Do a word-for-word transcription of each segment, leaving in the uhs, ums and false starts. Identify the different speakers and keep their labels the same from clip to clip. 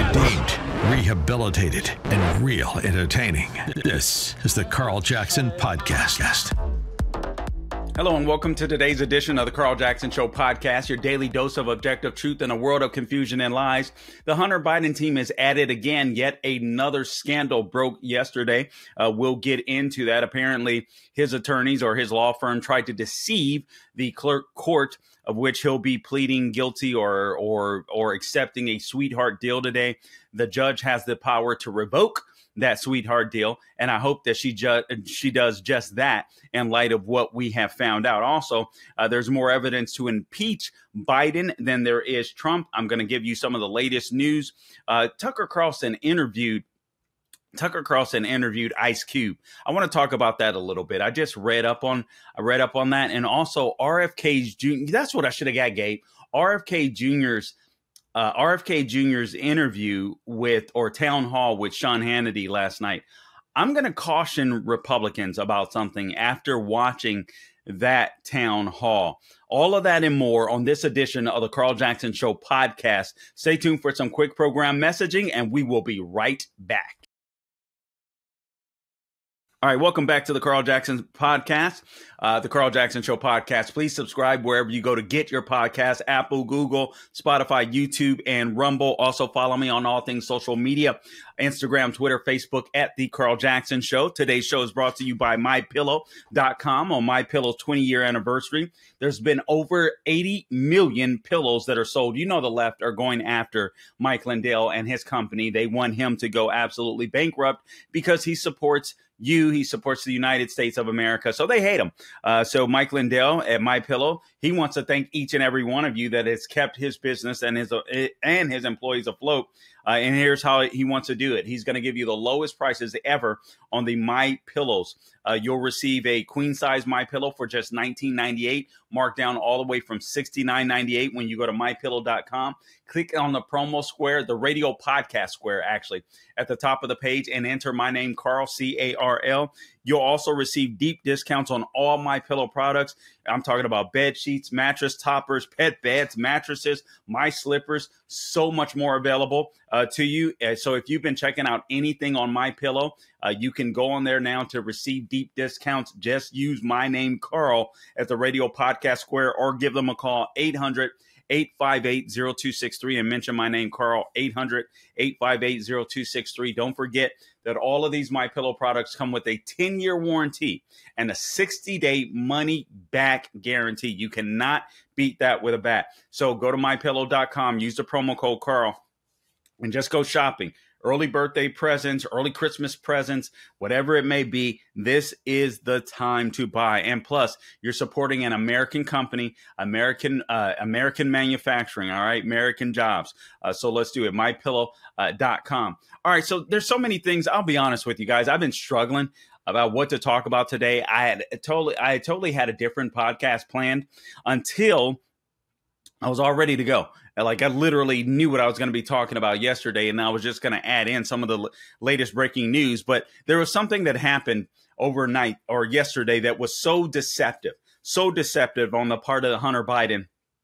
Speaker 1: redeemed, rehabilitated, and real entertaining. This is the Carl Jackson Podcast.
Speaker 2: Hello and welcome to today's edition of the Carl Jackson Show podcast, your daily dose of objective truth in a world of confusion and lies. The Hunter Biden team is at it again. Yet another scandal broke yesterday. Uh, we'll get into that. Apparently, his attorneys or his law firm tried to deceive the clerk court, of which he'll be pleading guilty or or or accepting a sweetheart deal today. The judge has the power to revoke that sweetheart deal, and I hope that she ju- she does just that in light of what we have found out. Also, uh, there's more evidence to impeach Biden than there is Trump. I'm going to give you some of the latest news. Uh, Tucker Carlson interviewed Tucker Carlson interviewed Ice Cube. I want to talk about that a little bit. I just read up on I read up on that, and also R F K's Junior That's what I should have got, Gabe. R F K Junior's Uh, R F K Junior's interview with or town hall with Sean Hannity last night. I'm going to caution Republicans about something after watching that town hall. All of that and more on this edition of the Carl Jackson Show podcast. Stay tuned for some quick program messaging, and we will be right back. All right, welcome back to the Carl Jackson Podcast, uh, the Carl Jackson Show podcast. Please subscribe wherever you go to get your podcast, Apple, Google, Spotify, YouTube, and Rumble. Also follow me on all things social media, Instagram, Twitter, Facebook at the Carl Jackson Show. Today's show is brought to you by my pillow dot com on MyPillow's twenty year anniversary. There's been over eighty million pillows that are sold. You know, the left are going after Mike Lindell and his company. They want him to go absolutely bankrupt because he supports you. He supports the United States of America. So they hate him. Uh, so Mike Lindell at MyPillow, he wants to thank each and every one of you that has kept his business and his uh, and his employees afloat. Uh, and here's how he wants to do it. He's going to give you the lowest prices ever on the My Pillows. Uh, you'll receive a queen size My Pillow for just nineteen ninety-eight, marked down all the way from sixty-nine ninety-eight when you go to my pillow dot com. Click on the promo square, the radio podcast square, actually, at the top of the page, and enter my name, Carl, C A R L. You'll also receive deep discounts on all My Pillow products. I'm talking about bed sheets, mattress toppers, pet beds, mattresses, my slippers, so much more available uh, to you. Uh, so if you've been checking out anything on My Pillow, uh, you can go on there now to receive deep discounts. Just use my name, Carl, at the radio podcast square, or give them a call, eight hundred, eight five eight, zero two six three, and mention my name, Carl, eight hundred, eight five eight, zero two six three. Don't forget that all of these My Pillow products come with a ten year warranty and a sixty day money back guarantee. You cannot beat that with a bat. So go to my pillow dot com, use the promo code Carl, and just go shopping. Early birthday presents, early Christmas presents, whatever it may be, this is the time to buy. And plus, you're supporting an American company, American uh, American manufacturing, all right, American jobs. Uh, so let's do it, my pillow dot com. All right, so there's so many things. I'll be honest with you guys. I've been struggling about what to talk about today. I had totally, I totally had a different podcast planned until I was all ready to go. Like I literally knew what I was going to be talking about yesterday, and I was just going to add in some of the l- latest breaking news. But there was something that happened overnight or yesterday that was so deceptive, so deceptive on the part of Hunter Biden.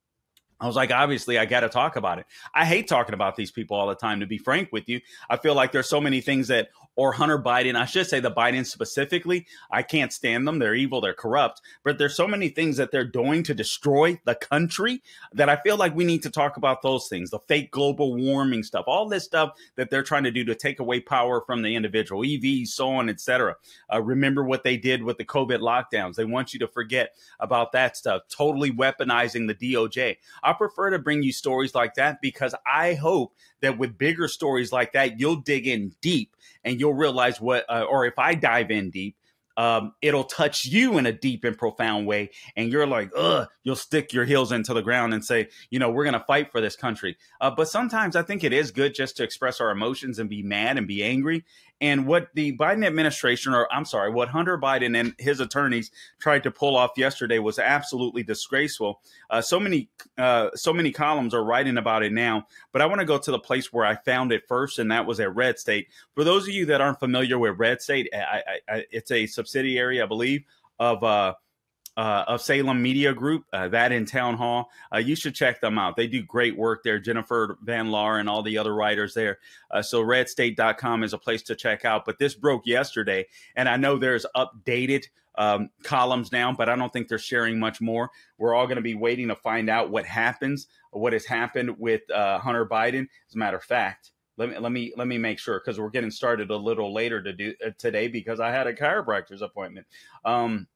Speaker 2: I was like, obviously, I got to talk about it. I hate talking about these people all the time, to be frank with you. I feel like there's so many things that, or Hunter Biden, I should say the Bidens specifically, I can't stand them. They're evil. They're corrupt. But there's so many things that they're doing to destroy the country that I feel like we need to talk about those things, the fake global warming stuff, all this stuff that they're trying to do to take away power from the individual, E Vs, so on, et cetera. Uh, remember what they did with the COVID lockdowns. They want you to forget about that stuff, totally weaponizing the D O J. I prefer to bring you stories like that because I hope that with bigger stories like that, you'll dig in deep and you'll realize what, uh, or if I dive in deep, um, it'll touch you in a deep and profound way. And you're like, ugh, you'll stick your heels into the ground and say, you know, we're going to fight for this country. Uh, but sometimes I think it is good just to express our emotions and be mad and be angry. And what the Biden administration, or I'm sorry, what Hunter Biden and his attorneys tried to pull off yesterday was absolutely disgraceful. Uh, so many, uh, so many columns are writing about it now, but I want to go to the place where I found it first, and that was at Red State. For those of you that aren't familiar with Red State, I, I, I, it's a subsidiary, I believe, of uh, uh, of Salem Media Group, uh, that in Town Hall. Uh, you should check them out. They do great work there. Jennifer Van Laar and all the other writers there. Uh, so red state dot com is a place to check out. But this broke yesterday, and I know there's updated um, columns now, but I don't think they're sharing much more. We're all going to be waiting to find out what happens, what has happened with uh, Hunter Biden. As a matter of fact, Let me let me let me make sure, because we're getting started a little later to do uh, today because I had a chiropractor's appointment. Um,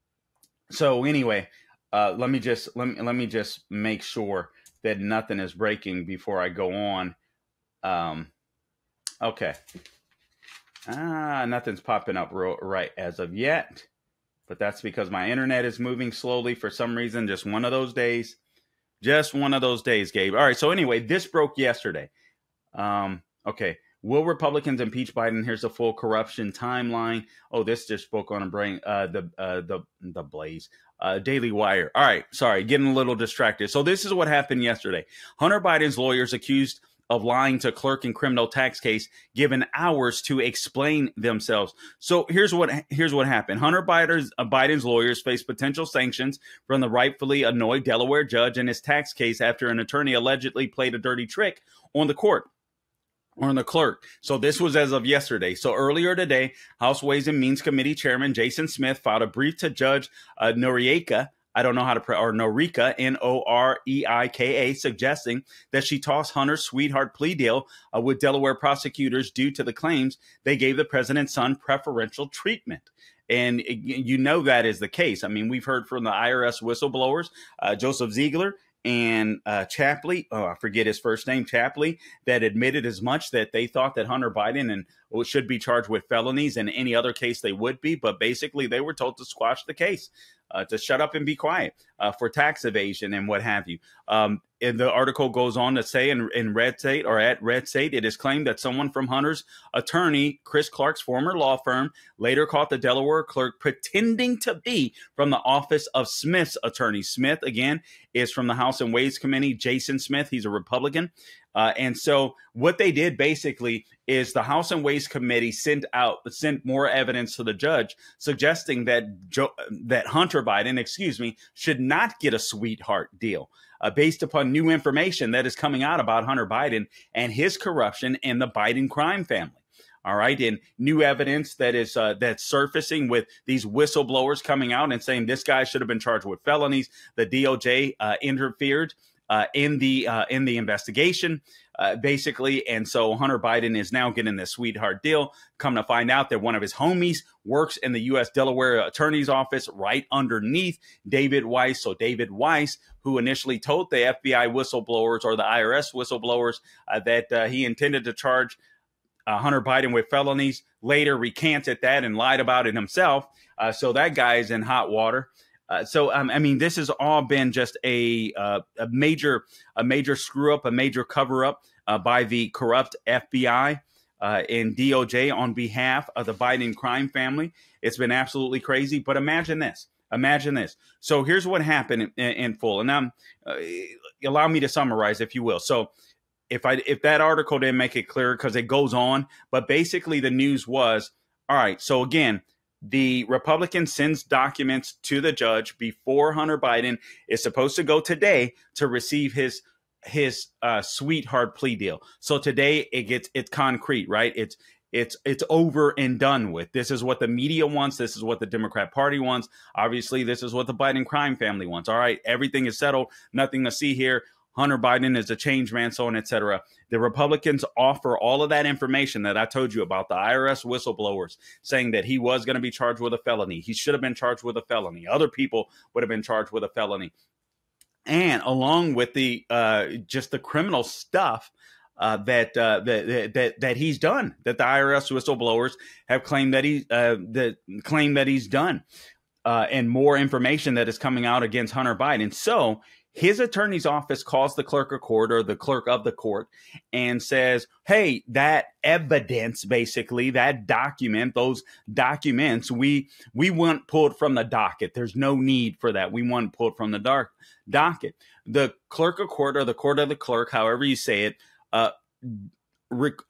Speaker 2: so anyway, uh, let me just let me let me just make sure that nothing is breaking before I go on. Um, okay, ah, nothing's popping up real, right as of yet, but that's because my internet is moving slowly for some reason. Just one of those days. Just one of those days, Gabe. All right. So anyway, this broke yesterday. Um, okay. Will Republicans impeach Biden? Here's the full corruption timeline. Oh, this just spoke on a brain, uh, the, uh, the, the Blaze, uh, Daily Wire. All right. Sorry. Getting a little distracted. So this is what happened yesterday. Hunter Biden's lawyers accused of lying to clerk in criminal tax case, given hours to explain themselves. So here's what here's what happened. Hunter Biden's, uh, Biden's lawyers face potential sanctions from the rightfully annoyed Delaware judge in his tax case after an attorney allegedly played a dirty trick on the court. Or on the clerk. So this was as of yesterday. So earlier today, House Ways and Means Committee Chairman Jason Smith filed a brief to Judge uh, Noriega, I don't know how to pray, or Norika, N O R E I K A, suggesting that she toss Hunter's sweetheart plea deal uh, with Delaware prosecutors due to the claims they gave the president's son preferential treatment. And you know that is the case. I mean, we've heard from the I R S whistleblowers, uh, Joseph Ziegler and uh, Chapley, oh, I forget his first name, Chapley, that admitted as much, that they thought that Hunter Biden and well, should be charged with felonies, and any other case they would be. But basically, they were told to squash the case, uh, to shut up and be quiet uh, for tax evasion and what have you. Um, and the article goes on to say in, in Red State, or at Red State, it is claimed that someone from Hunter's attorney, Chris Clark's former law firm, later caught the Delaware clerk pretending to be from the office of Smith's attorney. Smith, again, is from the House and Ways Committee. Jason Smith, he's a Republican. Uh, and so what they did basically is the House and Ways Committee sent out sent more evidence to the judge, suggesting that Joe, that Hunter Biden, excuse me, should not get a sweetheart deal uh, based upon new information that is coming out about Hunter Biden and his corruption in the Biden crime family. All right. And new evidence that is uh, that's surfacing with these whistleblowers coming out and saying this guy should have been charged with felonies. The D O J uh, interfered Uh, in the uh, in the investigation, uh, basically. And so Hunter Biden is now getting this sweetheart deal. Come to find out that one of his homies works in the U S Delaware Attorney's Office right underneath David Weiss. So David Weiss, who initially told the F B I whistleblowers or the I R S whistleblowers uh, that uh, he intended to charge uh, Hunter Biden with felonies, later recanted that and lied about it himself. Uh, so that guy is in hot water. Uh, so, um, I mean, this has all been just a, uh, a major, a major screw up, a major cover up uh, by the corrupt F B I uh, and D O J on behalf of the Biden crime family. It's been absolutely crazy. But imagine this. Imagine this. So here's what happened in, in full. And um, uh, allow me to summarize, if you will. So if I if that article didn't make it clear, because it goes on, but basically the news was, all right, so again, the Republican sends documents to the judge before Hunter Biden is supposed to go today to receive his his uh, sweetheart plea deal. So today it gets it's concrete, right? It's it's it's over and done with. This is what the media wants. This is what the Democrat Party wants. Obviously, this is what the Biden crime family wants. All right, everything is settled. Nothing to see here. Hunter Biden is a change man, so on, et cetera. The Republicans offer all of that information that I told you about, the I R S whistleblowers saying that he was going to be charged with a felony. He should have been charged with a felony. Other people would have been charged with a felony. And along with the uh, just the criminal stuff uh, that, uh, that that that he's done, that the I R S whistleblowers have claimed that he uh, that claim that he's done, uh, and more information that is coming out against Hunter Biden. So his attorney's office calls the clerk of court, or the clerk of the court, and says, hey, that evidence, basically, that document, those documents, we we want pulled from the docket. There's no need for that. We want pulled from the dark docket. The clerk of court, or the court of the clerk, however you say it, uh, rec-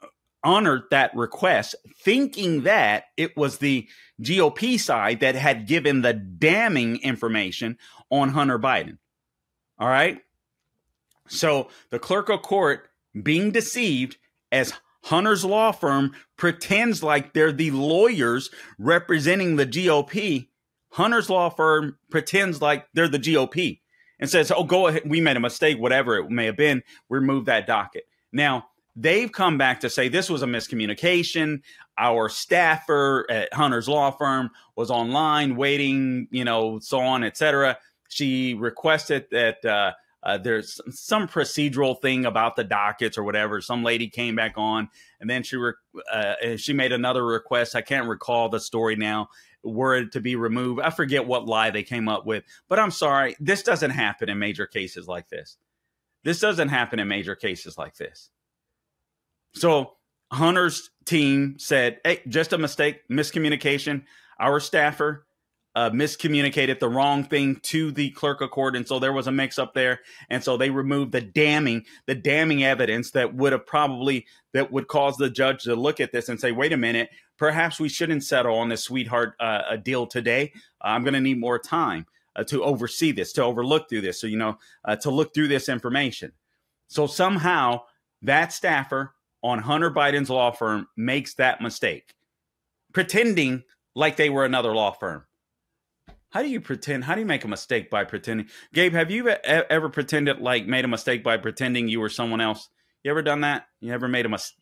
Speaker 2: honored that request, thinking that it was the G O P side that had given the damning information on Hunter Biden. All right. So the clerk of court, being deceived as Hunter's law firm pretends like they're the lawyers representing the G O P, Hunter's law firm pretends like they're the G O P and says, oh, go ahead. We made a mistake, whatever it may have been. Remove that docket. Now, they've come back to say this was a miscommunication. Our staffer at Hunter's law firm was online waiting, you know, so on, et cetera. She requested that uh, uh, there's some procedural thing about the dockets or whatever. Some lady came back on, and then she re- uh, she made another request. I can't recall the story now. Were it to be removed. I forget what lie they came up with. But I'm sorry, this doesn't happen in major cases like this. This doesn't happen in major cases like this. So Hunter's team said, hey, just a mistake, miscommunication. Our staffer uh, miscommunicated the wrong thing to the clerk of court. And so there was a mix up there. And so they removed the damning, the damning evidence that would have probably, that would cause the judge to look at this and say, wait a minute, perhaps we shouldn't settle on this sweetheart uh, a deal today. Uh, I'm going to need more time uh, to oversee this, to overlook through this. So, you know, uh, to look through this information. So somehow that staffer on Hunter Biden's law firm makes that mistake, pretending like they were another law firm. How do you pretend? How do you make a mistake by pretending? Gabe, have you e- ever pretended, like made a mistake by pretending you were someone else? You ever done that? You ever made a mistake?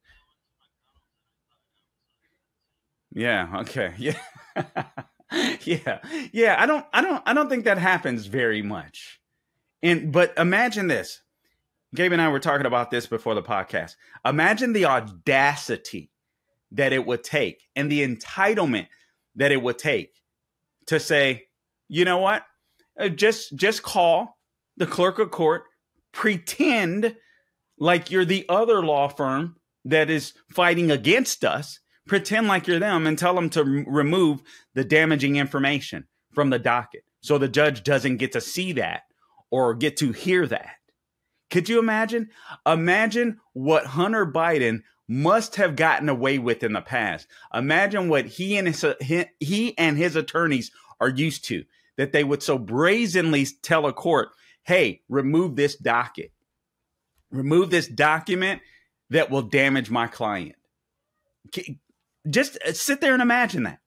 Speaker 2: Yeah. Okay. Yeah. yeah. Yeah. I don't, I don't, I don't think that happens very much. And, but imagine this. Gabe and I were talking about this before the podcast. Imagine the audacity that it would take and the entitlement that it would take to say, you know what? Uh, just, just call the clerk of court, pretend like you're the other law firm that is fighting against us, pretend like you're them, and tell them to r- remove the damaging information from the docket so the judge doesn't get to see that or get to hear that. Could you imagine? Imagine what Hunter Biden must have gotten away with in the past. Imagine what he and his, he and his attorneys are used to, that they would so brazenly tell a court, hey, remove this docket. Remove this document that will damage my client. Just sit there and imagine that.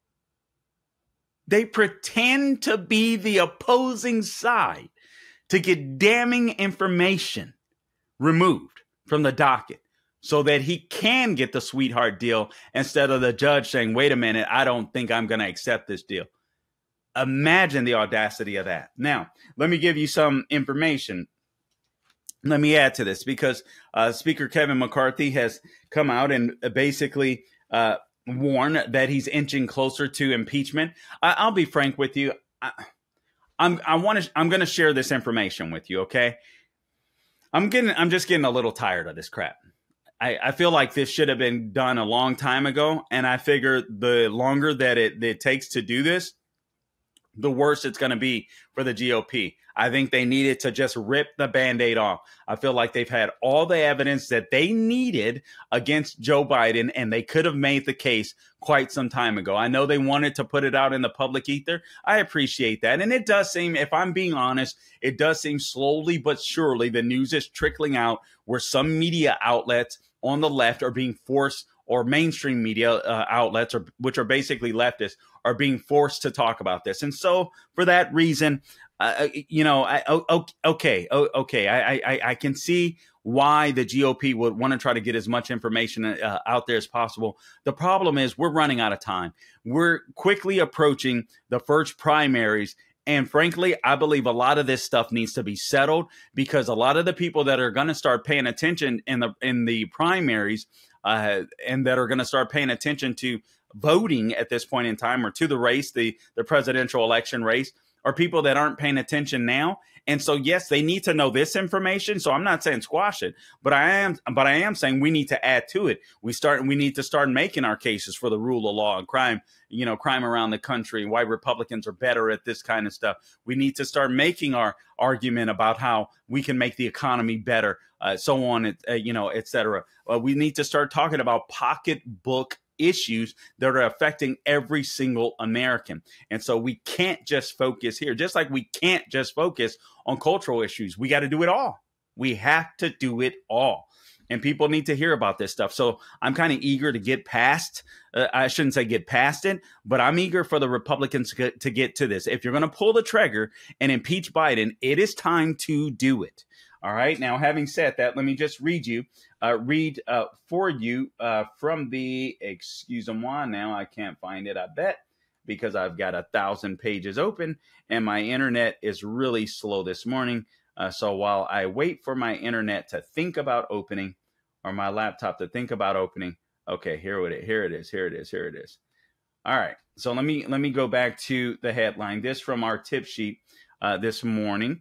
Speaker 2: They pretend to be the opposing side to get damning information removed from the docket so that he can get the sweetheart deal instead of the judge saying, wait a minute, I don't think I'm going to accept this deal. Imagine the audacity of that. Now, let me give you some information. Let me add to this because uh, Speaker Kevin McCarthy has come out and basically uh, warned that he's inching closer to impeachment. I- I'll be frank with you. I- I'm I want to I'm going to share this information with you, okay? I'm getting I'm just getting a little tired of this crap. I, I feel like this should have been done a long time ago, and I figure the longer that it, that it takes to do this, the worse it's going to be for the G O P. I think they needed to just rip the Band-Aid off. I feel like they've had all the evidence that they needed against Joe Biden, and they could have made the case quite some time ago. I know they wanted to put it out in the public ether. I appreciate that. And it does seem, if I'm being honest, it does seem slowly but surely the news is trickling out where some media outlets on the left are being forced, or mainstream media uh, outlets, or which are basically leftists, are being forced to talk about this. And so for that reason, uh, you know, I, oh, okay, oh, okay, I, I, I can see why the G O P would want to try to get as much information uh, out there as possible. The problem is we're running out of time. We're quickly approaching the first primaries. And frankly, I believe a lot of this stuff needs to be settled because a lot of the people that are going to start paying attention in the in the primaries uh, and that are going to start paying attention to voting at this point in time, or to the race, the, the presidential election race, are people that aren't paying attention now. And so, yes, they need to know this information. So I'm not saying squash it, but I am, but I am saying we need to add to it. We start, we need to start making our cases for the rule of law and crime, you know, crime around the country, why Republicans are better at this kind of stuff. We need to start making our argument about how we can make the economy better, uh, so on, uh, you know, et cetera. Uh, we need to start talking about pocketbook issues that are affecting every single American. And so we can't just focus here, just like we can't just focus on cultural issues. We got to do it all. We have to do it all. And people need to hear about this stuff. So I'm kind of eager to get past, uh, I shouldn't say get past it, but I'm eager for the Republicans to get, to get to this. If you're going to pull the trigger and impeach Biden, it is time to do it. All right. Now, having said that, let me just read you, uh, read uh, for you uh, from the, excuse moi now, I can't find it, I bet, because I've got a thousand pages open and my internet is really slow this morning. Uh, so while I wait for my internet to think about opening, or my laptop to think about opening, okay, here it is, here it is, here it is, here it is. All right. So let me, let me go back to the headline. This from our tip sheet uh, this morning.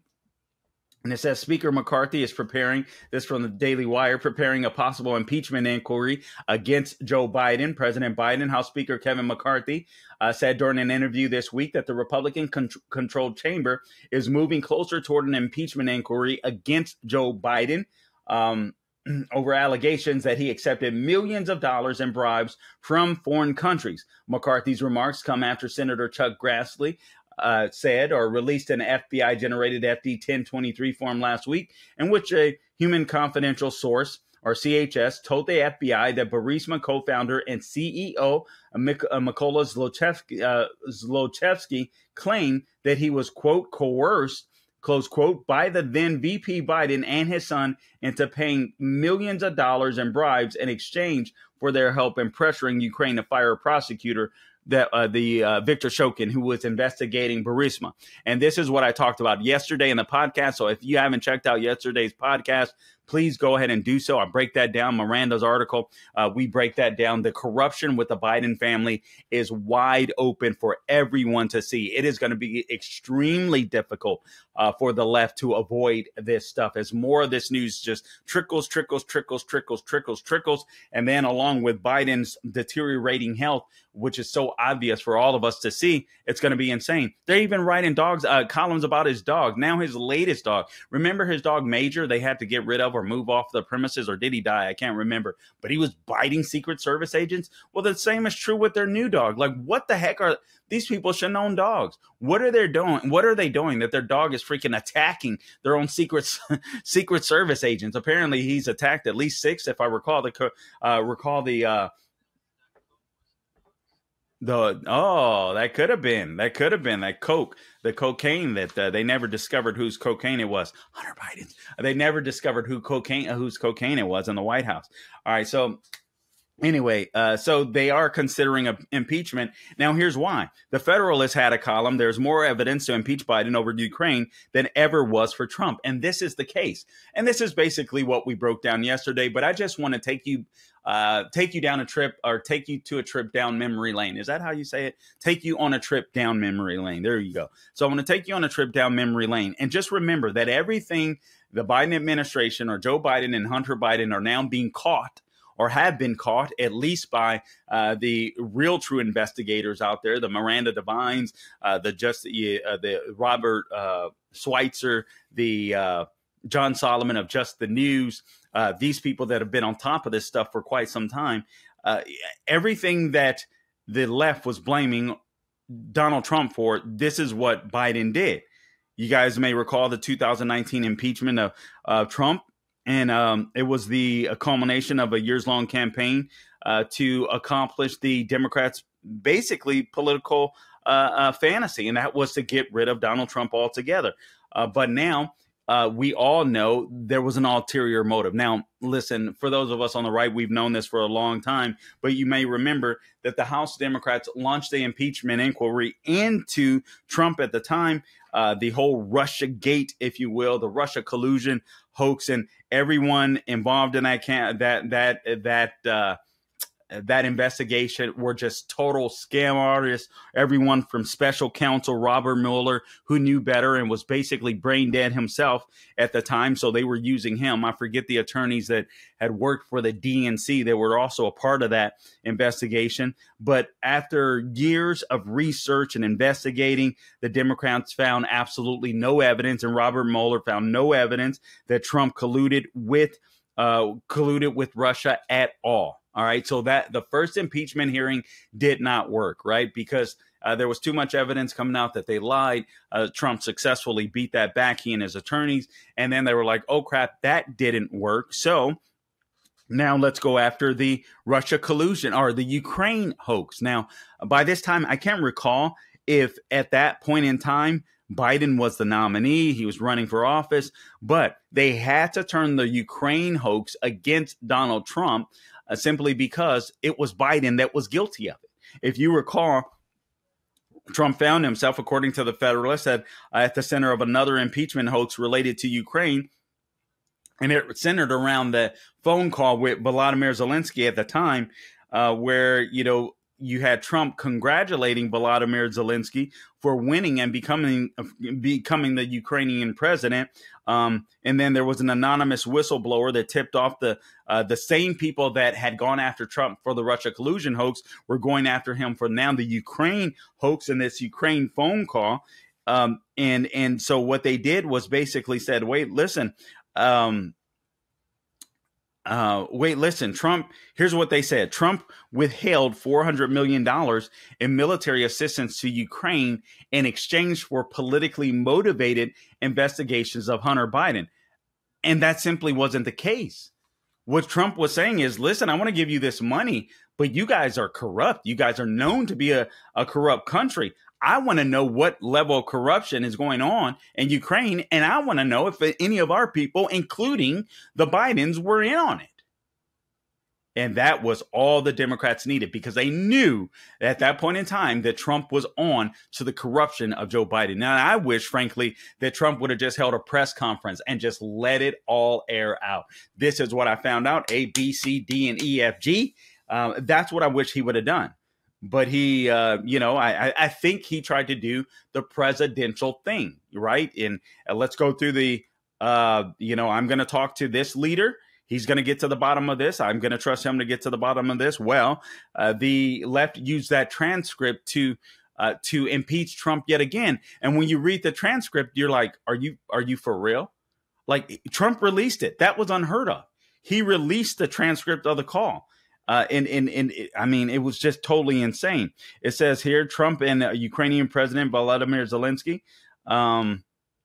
Speaker 2: And it says Speaker McCarthy is preparing, this from the Daily Wire, preparing a possible impeachment inquiry against Joe Biden. President Biden, House Speaker Kevin McCarthy, uh, said during an interview this week that the Republican-controlled chamber is moving closer toward an impeachment inquiry against Joe Biden um, over allegations that he accepted millions of dollars in bribes from foreign countries. McCarthy's remarks come after Senator Chuck Grassley Uh, said or released an F B I-generated F D ten twenty-three form last week in which a human confidential source, or C H S, told the F B I that Burisma co-founder and C E O Mik- uh, Mykola Zlochevsky, uh, Zlochevsky claimed that he was, quote, coerced, close quote, by the then V P Biden and his son into paying millions of dollars in bribes in exchange for their help in pressuring Ukraine to fire a prosecutor, that uh, the uh, Victor Shokin, who was investigating Burisma. And this is what I talked about yesterday in the podcast. So if you haven't checked out yesterday's podcast, please go ahead and do so. I break that down. Miranda's article, uh, we break that down. The corruption with the Biden family is wide open for everyone to see. It is going to be extremely difficult uh, for the left to avoid this stuff as more of this news just trickles, trickles, trickles, trickles, trickles, trickles. And then along with Biden's deteriorating health, which is so obvious for all of us to see, it's going to be insane. They're even writing dogs uh, columns about his dog. Now his latest dog. Remember his dog Major? They had to get rid of or move off the premises, or did he die? I can't remember. But he was biting Secret Service agents. Well, the same is true with their new dog. Like, what the heck are these people? Shouldn't own dogs. What are they doing? What are they doing that their dog is freaking attacking their own Secret Secret Service agents? Apparently, he's attacked at least six, if I recall the uh, recall the. Uh, The oh, that could have been that could have been that coke, the cocaine that uh, they never discovered whose cocaine it was. Hunter Biden's. They never discovered who cocaine, uh, whose cocaine it was in the White House. All right, so anyway, uh, so they are considering a impeachment. Now, here's why. The Federalist had a column. There's more evidence to impeach Biden over Ukraine than ever was for Trump, and this is the case. And this is basically what we broke down yesterday. But I just want to take you. Uh, take you down a trip or take you to a trip down memory lane. Is that how you say it? Take you on a trip down memory lane. There you go. So I'm going to take you on a trip down memory lane. And just remember that everything the Biden administration or Joe Biden and Hunter Biden are now being caught or have been caught, at least by uh, the real true investigators out there, the Miranda Devines, uh, the just uh, the Robert uh, Schweitzer, the uh, John Solomon of Just the News, uh, these people that have been on top of this stuff for quite some time. Uh, everything that the left was blaming Donald Trump for, this is what Biden did. You guys may recall the two thousand nineteen impeachment of uh, Trump. And um, it was the culmination of a years-long campaign uh, to accomplish the Democrats' basically political uh, uh, fantasy, and that was to get rid of Donald Trump altogether. Uh, but now uh, we all know there was an ulterior motive. Now, listen, for those of us on the right, we've known this for a long time, but you may remember that the House Democrats launched the impeachment inquiry into Trump at the time, uh, the whole Russia gate, if you will, the Russia collusion hoax, and everyone involved in that can that that that uh, that investigation were just total scam artists. Everyone from special counsel Robert Mueller, who knew better and was basically brain dead himself at the time, so they were using him. I forget the attorneys that had worked for the D N C that were also a part of that investigation. But after years of research and investigating, the Democrats found absolutely no evidence, and Robert Mueller found no evidence that Trump colluded with uh, colluded with Russia at all. All right, so that the first impeachment hearing did not work, right? Because uh, there was too much evidence coming out that they lied. Uh, Trump successfully beat that back, he and his attorneys, and then they were like, "Oh crap, that didn't work." So now let's go after the Russia collusion or the Ukraine hoax. Now, by this time, I can't recall if at that point in time Biden was the nominee, he was running for office, but they had to turn the Ukraine hoax against Donald Trump uh, simply because it was Biden that was guilty of it. If you recall, Trump found himself, according to the Federalist, at, uh, at the center of another impeachment hoax related to Ukraine. And it centered around the phone call with Volodymyr Zelensky at the time, uh, where, you know, you had Trump congratulating Volodymyr Zelensky for winning and becoming becoming the Ukrainian president. Um, and then there was an anonymous whistleblower that tipped off the uh, the same people that had gone after Trump for the Russia collusion hoax were going after him for now the Ukraine hoax and this Ukraine phone call. Um, and and so what they did was basically said, wait, listen. Um, Uh, wait, listen, Trump, here's what they said. Trump withheld four hundred million dollars in military assistance to Ukraine in exchange for politically motivated investigations of Hunter Biden. And that simply wasn't the case. What Trump was saying is, listen, I want to give you this money, but you guys are corrupt. You guys are known to be a, a corrupt country. I want to know what level of corruption is going on in Ukraine, and I want to know if any of our people, including the Bidens, were in on it. And that was all the Democrats needed, because they knew at that point in time that Trump was on to the corruption of Joe Biden. Now, I wish, frankly, that Trump would have just held a press conference and just let it all air out. This is what I found out, A, B, C, D, and E, F, G. Uh, that's what I wish he would have done. But he, uh, you know, I, I think he tried to do the presidential thing, right? And uh, let's go through the, uh, you know, I'm going to talk to this leader. He's going to get to the bottom of this. I'm going to trust him to get to the bottom of this. Well, uh, the left used that transcript to uh, to impeach Trump yet again. And when you read the transcript, you're like, are you are you for real? Like, Trump released it. That was unheard of. He released the transcript of the call. Uh, and, and, and I mean, it was just totally insane. It says here, Trump and uh, Ukrainian President Volodymyr Zelensky, um,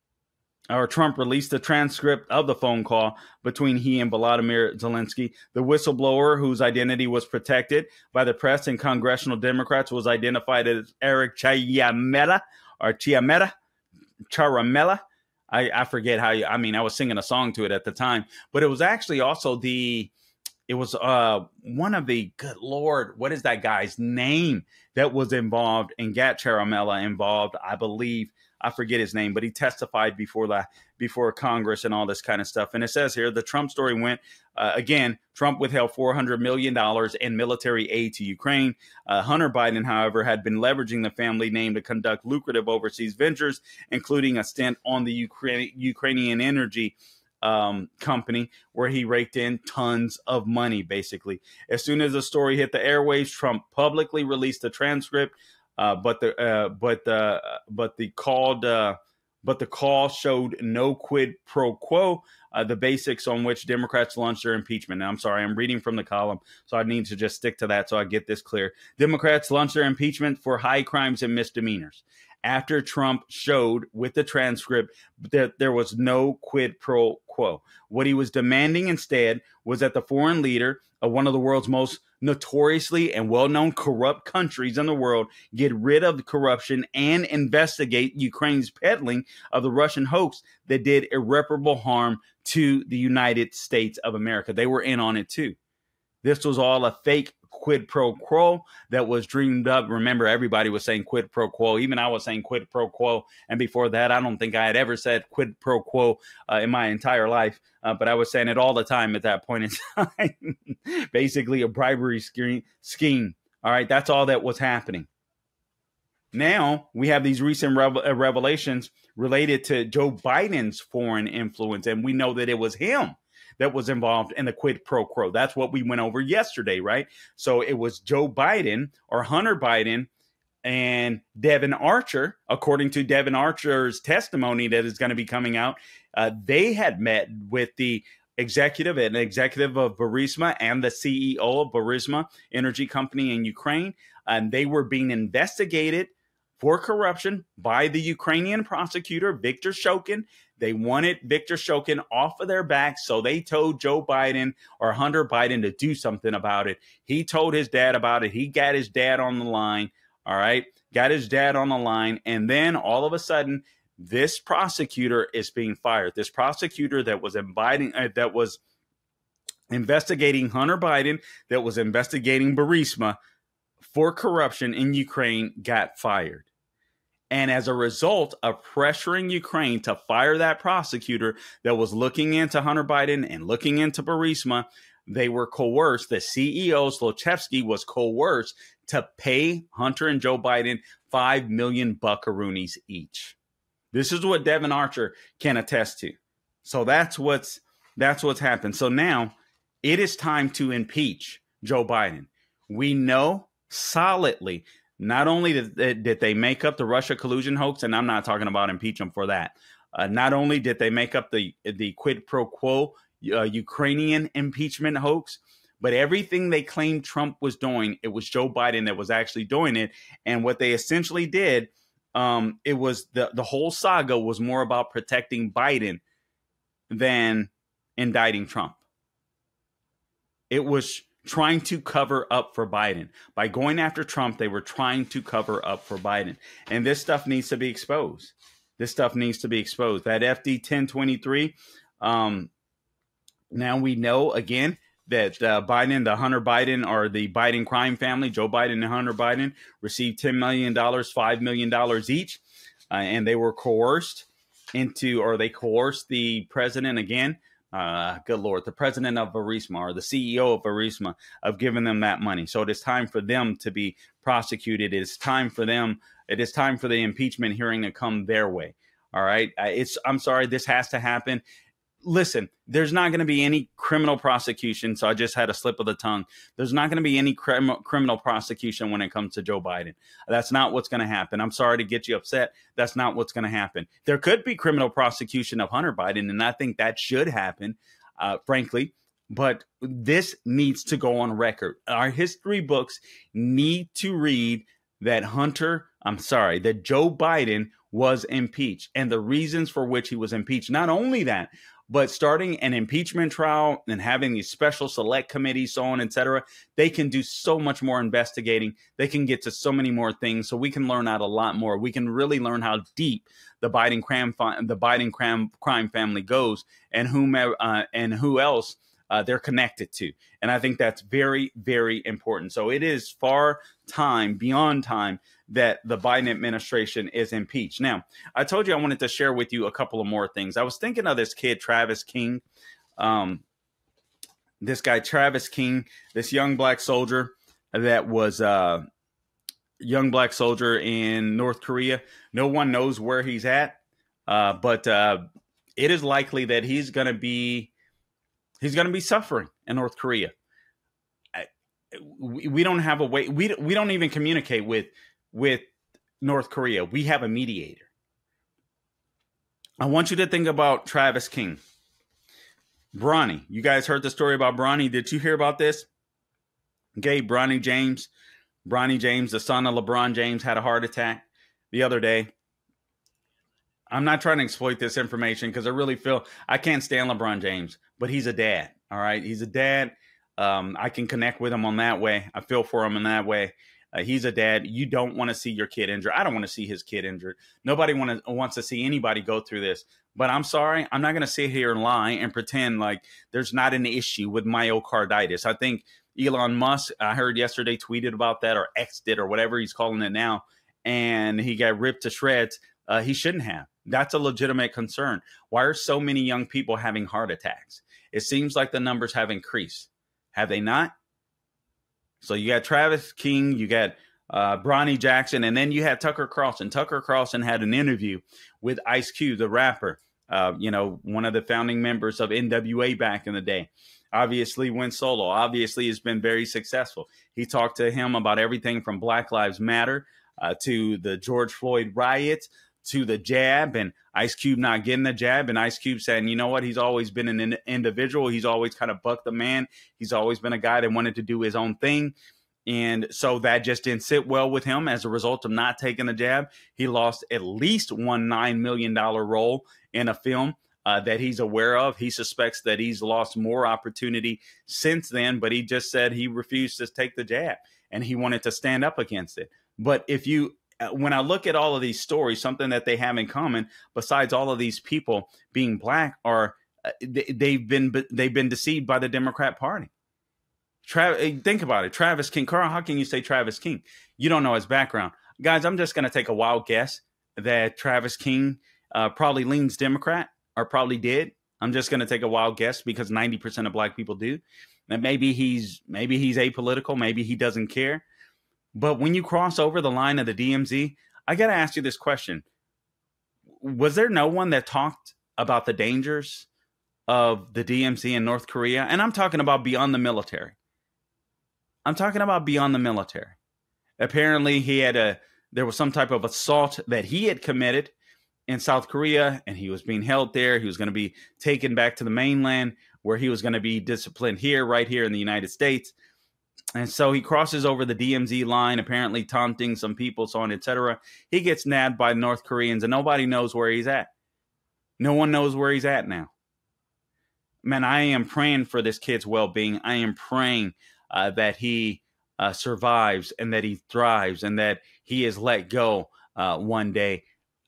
Speaker 2: or Trump released the transcript of the phone call between he and Volodymyr Zelensky. The whistleblower, whose identity was protected by the press and congressional Democrats, was identified as Eric Chiametta or Chiametta, Charamella. I, I forget how you, I mean, I was singing a song to it at the time, but it was actually also the, It was uh, one of the, good Lord, what is that guy's name that was involved and got Charamella involved, I believe. I forget his name, but he testified before the, before Congress and all this kind of stuff. And it says here, the Trump story went, uh, again, Trump withheld four hundred million dollars in military aid to Ukraine. Uh, Hunter Biden, however, had been leveraging the family name to conduct lucrative overseas ventures, including a stint on the Ukra- Ukrainian energy Um, company where he raked in tons of money, basically. As soon as the story hit the airwaves, Trump publicly released the transcript, uh, but the uh, but the but the called uh, but the call showed no quid pro quo, uh, the basics on which Democrats launched their impeachment. Now, I'm sorry, I'm reading from the column, so I need to just stick to that so I get this clear. Democrats launched their impeachment for high crimes and misdemeanors. After Trump showed with the transcript that there was no quid pro quo. What he was demanding instead was that the foreign leader of one of the world's most notoriously and well-known corrupt countries in the world get rid of the corruption and investigate Ukraine's peddling of the Russian hoax that did irreparable harm to the United States of America. They were in on it too. This was all a fake quid pro quo that was dreamed up. Remember, everybody was saying quid pro quo. Even I was saying quid pro quo. And before that, I don't think I had ever said quid pro quo uh, in my entire life. Uh, but I was saying it all the time at that point in time. Basically a bribery scheme. All right, that's all that was happening. Now we have these recent revel- revelations related to Joe Biden's foreign influence. And we know that it was him that was involved in the quid pro quo. That's what we went over yesterday, right? So it was Joe Biden or Hunter Biden and Devin Archer, according to Devin Archer's testimony that is going to be coming out. Uh, they had met with the executive and executive of Burisma and the C E O of Burisma Energy Company in Ukraine. And they were being investigated for corruption by the Ukrainian prosecutor, Viktor Shokin. They wanted Viktor Shokin off of their backs, so they told Joe Biden or Hunter Biden to do something about it. He told his dad about it. He got his dad on the line, all right? Got his dad on the line, and then all of a sudden, this prosecutor is being fired. This prosecutor that was inviting, uh, that was investigating Hunter Biden, that was investigating Burisma for corruption in Ukraine, got fired. And as a result of pressuring Ukraine to fire that prosecutor that was looking into Hunter Biden and looking into Burisma, they were coerced. The C E O, Zlochevsky, was coerced to pay Hunter and Joe Biden five million buckaroonies each. This is what Devin Archer can attest to. So that's what's that's what's happened. So now it is time to impeach Joe Biden. We know solidly, not only did, did they make up the Russia collusion hoax, and I'm not talking about impeach them for that. Uh, not only did they make up the, the quid pro quo uh, Ukrainian impeachment hoax, but everything they claimed Trump was doing, it was Joe Biden that was actually doing it. And what they essentially did, um, it was the, the whole saga was more about protecting Biden than indicting Trump. It was trying to cover up for Biden. By going after Trump, they were trying to cover up for Biden. And this stuff needs to be exposed. This stuff needs to be exposed. That F D ten twenty-three, um, now we know, again, that uh, Biden, the Hunter Biden, or the Biden crime family, Joe Biden and Hunter Biden, received ten million dollars, five million dollars each, uh, and they were coerced into, or they coerced the president again, Uh, good Lord, the president of Burisma or the C E O of Burisma of giving them that money. So it is time for them to be prosecuted. It is time for them. It is time for the impeachment hearing to come their way. All right. It's I'm sorry. This has to happen. Listen, there's not going to be any criminal prosecution. So I just had a slip of the tongue. There's not going to be any crim- criminal prosecution when it comes to Joe Biden. That's not what's going to happen. I'm sorry to get you upset. That's not what's going to happen. There could be criminal prosecution of Hunter Biden, and I think that should happen, uh, frankly. But this needs to go on record. Our history books need to read that Hunter, I'm sorry, that Joe Biden was impeached and the reasons for which he was impeached. Not only that, but starting an impeachment trial and having these special select committees, so on, et cetera, they can do so much more investigating. They can get to so many more things. So we can learn out a lot more. We can really learn how deep the Biden crime, the Biden crime, crime family goes and whom, uh, and who else uh, they're connected to. And I think that's very, very important. So it is far time, beyond time, that the Biden administration is impeached. Now, I told you I wanted to share with you a couple of more things. I was thinking of this kid, Travis King. Um, this guy, Travis King, this young black soldier that was a uh, young black soldier in North Korea. No one knows where he's at, uh, but uh, it is likely that he's going to be he's going to be suffering in North Korea. I, we, we don't have a way. We we don't even communicate with. with North Korea. We have a mediator. I want you to think about Travis King. Bronny. You guys heard the story about Bronny. Did you hear about this? Okay, Bronny James. Bronny James, the son of LeBron James, had a heart attack the other day. I'm not trying to exploit this information because I really feel I can't stand LeBron James, but he's a dad. All right. He's a dad. Um, I can connect with him on that way. I feel for him in that way. Uh, he's a dad. You don't want to see your kid injured. I don't want to see his kid injured. Nobody want to, wants to see anybody go through this. But I'm sorry, I'm not going to sit here and lie and pretend like there's not an issue with myocarditis. I think Elon Musk, I heard yesterday, tweeted about that, or X'd it, or whatever he's calling it now, and he got ripped to shreds. Uh, he shouldn't have. That's a legitimate concern. Why are so many young people having heart attacks? It seems like the numbers have increased. Have they not? So you got Travis King, you got uh, Bronny Jackson, and then you had Tucker Carlson. Tucker Carlson had an interview with Ice Cube, the rapper, uh, you know, one of the founding members of N W A back in the day. Obviously went solo. Obviously has been very successful. He talked to him about everything from Black Lives Matter uh, to the George Floyd riots to the jab, and Ice Cube not getting the jab, and Ice Cube saying, you know what, he's always been an in- individual. He's always kind of bucked the man. He's always been a guy that wanted to do his own thing. And so that just didn't sit well with him. As a result of not taking the jab, he lost at least one nine million dollars role in a film uh, that he's aware of. He suspects that he's lost more opportunity since then, but he just said he refused to take the jab and he wanted to stand up against it. But if you, when I look at all of these stories, something that they have in common, besides all of these people being black, are uh, they, they've been they've been deceived by the Democrat Party. Tra- think about it. Travis King. Carl, how can you say Travis King? You don't know his background. Guys, I'm just going to take a wild guess that Travis King uh, probably leans Democrat, or probably did. I'm just going to take a wild guess because ninety percent of black people do. And maybe he's maybe he's apolitical. Maybe he doesn't care. But when you cross over the line of the D M Z, I got to ask you this question. Was there no one that talked about the dangers of the D M Z in North Korea? And I'm talking about beyond the military. I'm talking about beyond the military. Apparently, he had a there was some type of assault that he had committed in South Korea, and he was being held there. He was going to be taken back to the mainland, where he was going to be disciplined here, right here in the United States. And so he crosses over the D M Z line, apparently taunting some people, so on, et cetera. He gets nabbed by North Koreans, and nobody knows where he's at. No one knows where he's at now. Man, I am praying for this kid's well-being. I am praying Uh, that he uh, survives and that he thrives and that he is let go uh, one day.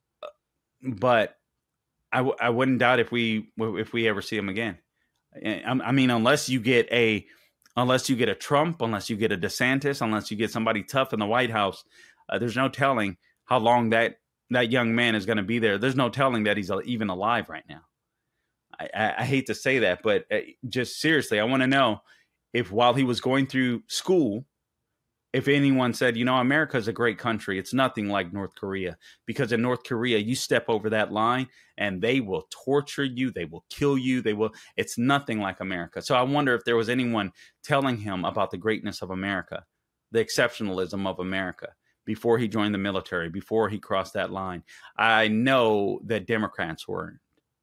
Speaker 2: But I, w- I wouldn't doubt if we if we ever see him again. I, I mean, unless you get a unless you get a Trump, unless you get a DeSantis, unless you get somebody tough in the White House, uh, there's no telling how long that that young man is going to be there. There's no telling that he's even alive right now. I, I, I hate to say that, but uh, just seriously, I want to know if while he was going through school, if anyone said, you know, America is a great country. It's nothing like North Korea, because in North Korea, you step over that line and they will torture you. They will kill you. They will. It's nothing like America. So I wonder if there was anyone telling him about the greatness of America, the exceptionalism of America before he joined the military, before he crossed that line. I know that Democrats weren't.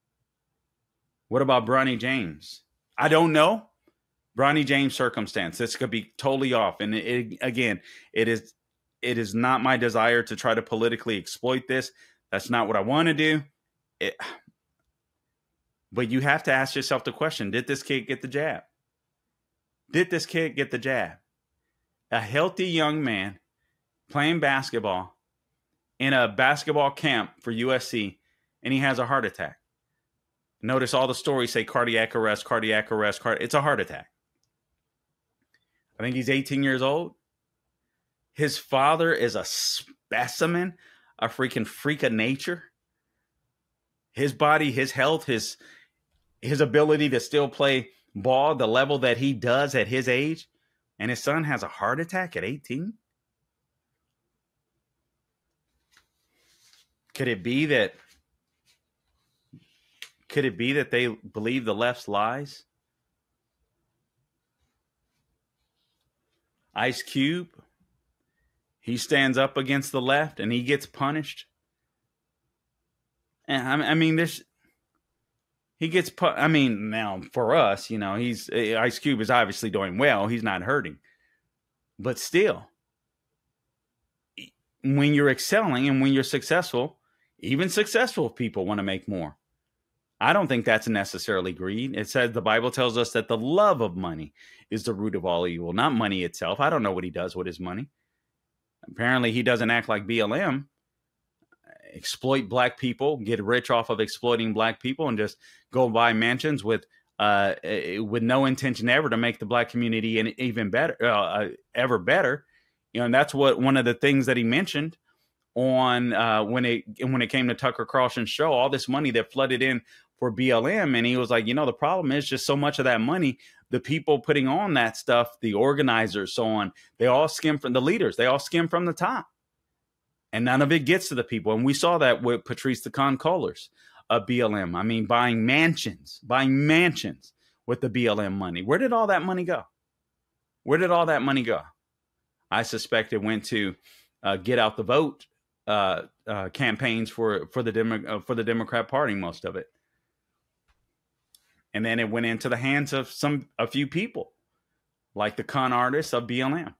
Speaker 2: What about Bronny James? I don't know. Bronny James' circumstance. This could be totally off. And it, it, again, it is it is not my desire to try to politically exploit this. That's not what I want to do. It, but you have to ask yourself the question, did this kid get the jab? Did this kid get the jab? A healthy young man playing basketball in a basketball camp for U S C, and he has a heart attack. Notice all the stories say cardiac arrest, cardiac arrest. Card- it's a heart attack. I think he's eighteen years old. His father is a specimen, a freaking freak of nature. His body, his health, his his ability to still play ball, the level that he does at his age, and his son has a heart attack at eighteen. Could it be that? Could it be that they believe the left's lies? Ice Cube, he stands up against the left and he gets punished. And I mean, this, he gets put. I mean, now for us, you know, he's Ice Cube is obviously doing well. He's not hurting, but still, when you're excelling and when you're successful, even successful people want to make more. I don't think that's necessarily greed. It says the Bible tells us that the love of money is the root of all evil, not money itself. I don't know what he does with his money. Apparently, he doesn't act like B L M. Exploit black people, get rich off of exploiting black people, and just go buy mansions with uh, with no intention ever to make the black community an even better, uh, ever better. You know, and that's what one of the things that he mentioned on uh, when it when it came to Tucker Carlson's show. All this money that flooded in for B L M, and he was like, you know, the problem is just so much of that money, the people putting on that stuff, the organizers, so on, they all skim from the leaders, they all skim from the top. And none of it gets to the people. And we saw that with Patrice the Controllers of B L M. I mean, buying mansions, buying mansions with the B L M money. Where did all that money go? Where did all that money go? I suspect it went to uh, get out the vote uh, uh, campaigns for for the Demo- uh, for the Democrat Party, most of it. And then it went into the hands of some a few people, like the con artists of B L M.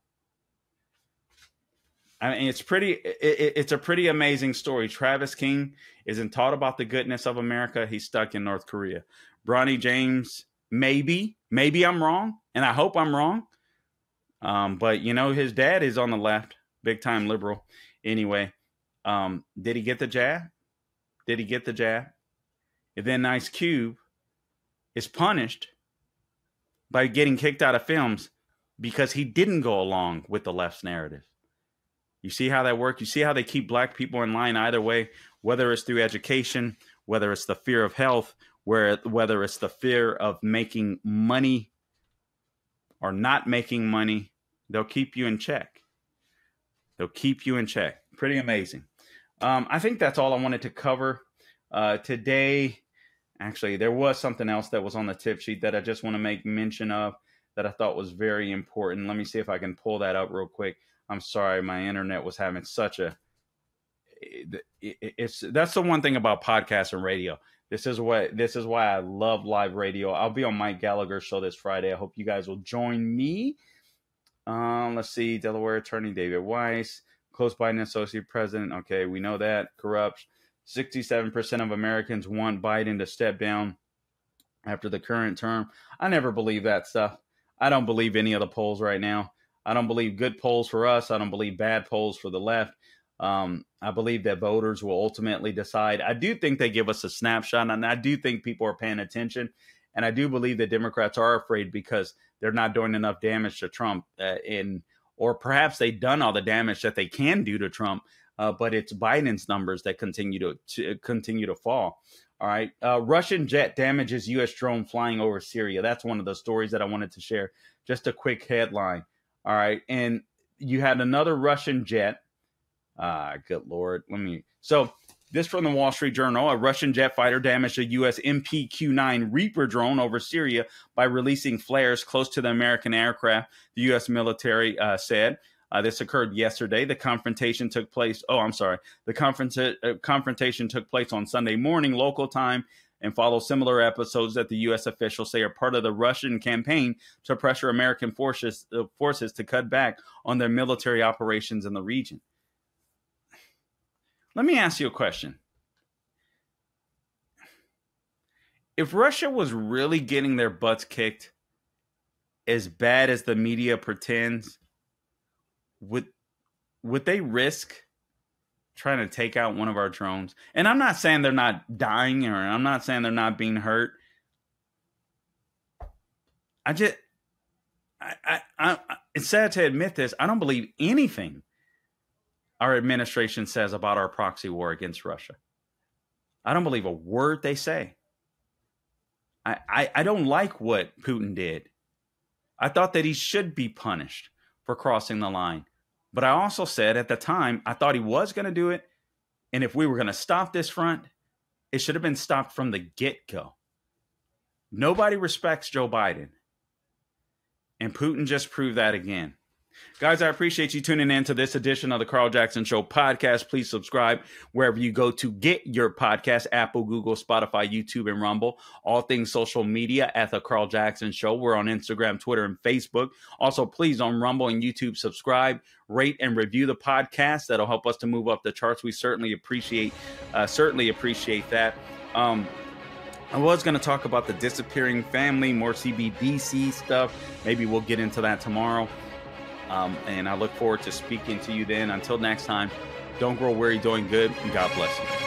Speaker 2: I mean, it's pretty. It, it's a pretty amazing story. Travis King isn't taught about the goodness of America. He's stuck in North Korea. Bronny James, maybe, maybe I'm wrong, and I hope I'm wrong. Um, but you know, his dad is on the left, big time liberal. Anyway, um, did he get the jab? Did he get the jab? And then Ice Cube is punished by getting kicked out of films because he didn't go along with the left's narrative. You see how that works? You see how they keep black people in line either way, whether it's through education, whether it's the fear of health, where whether it's the fear of making money or not making money, they'll keep you in check. They'll keep you in check. Pretty amazing. Um, I think that's all I wanted to cover uh, today. Actually, there was something else that was on the tip sheet that I just want to make mention of that I thought was very important. Let me see if I can pull that up real quick. I'm sorry, my internet was having such a. It's that's the one thing about podcasts and radio. This is what this is why I love live radio. I'll be on Mike Gallagher's show this Friday. I hope you guys will join me. Um, let's see, Delaware Attorney David Weiss, close Biden associate president. Okay, we know that corrupt. sixty-seven percent of Americans want Biden to step down after the current term. I never believe that stuff. I don't believe any of the polls right now. I don't believe good polls for us. I don't believe bad polls for the left. Um, I believe that voters will ultimately decide. I do think they give us a snapshot, and I do think people are paying attention. And I do believe that Democrats are afraid because they're not doing enough damage to Trump, uh, in, or perhaps they've done all the damage that they can do to Trump. Uh, but it's Biden's numbers that continue to, to continue to fall. All right. Uh, Russian jet damages U S drone flying over Syria. That's one of the stories that I wanted to share. Just a quick headline. All right. And you had another Russian jet. Ah, good Lord. Let me. So this from the Wall Street Journal. A Russian jet fighter damaged a U S M P Q nine Reaper drone over Syria by releasing flares close to the American aircraft, the U S military uh, said. Uh, this occurred yesterday. The confrontation took place. Oh, I'm sorry. The conference, uh, confrontation took place on Sunday morning, local time, and follows similar episodes that the U S officials say are part of the Russian campaign to pressure American forces, uh, forces to cut back on their military operations in the region. Let me ask you a question. If Russia was really getting their butts kicked as bad as the media pretends, would would they risk trying to take out one of our drones? And I'm not saying they're not dying, or I'm not saying they're not being hurt. I just, I, I, I, it's sad to admit this. I don't believe anything our administration says about our proxy war against Russia. I don't believe a word they say. I, I, I don't like what Putin did. I thought that he should be punished for crossing the line. But I also said at the time, I thought he was going to do it. And if we were going to stop this front, it should have been stopped from the get-go. Nobody respects Joe Biden. And Putin just proved that again. Guys, I appreciate you tuning in to this edition of the Carl Jackson Show podcast. Please subscribe wherever you go to get your podcast, Apple, Google, Spotify, YouTube, and Rumble. All things social media at the Carl Jackson Show. We're on Instagram, Twitter, and Facebook. Also, please on Rumble and YouTube, subscribe, rate, and review the podcast. That'll help us to move up the charts. We certainly appreciate, uh, certainly appreciate that. Um, I was going to talk about the disappearing family, more C B D C stuff. Maybe we'll get into that tomorrow. Um, and I look forward to speaking to you then. Until next time, don't grow weary doing good, and God bless you.